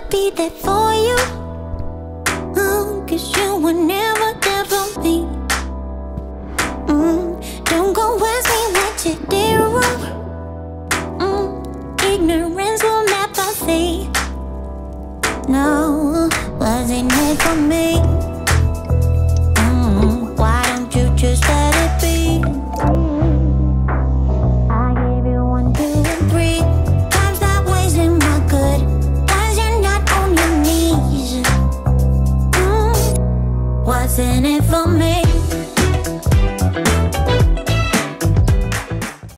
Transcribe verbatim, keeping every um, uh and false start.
be there for you. Oh, cause you were never there for me. mm, Don't go ask me what you did wrong. mm, Ignorance will never see. No, wasn't it for me?